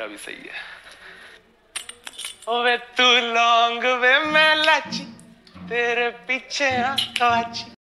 भी सही है। ओवे तू लौंग वे मैं लाची, तेरे पीछे आंखवाची।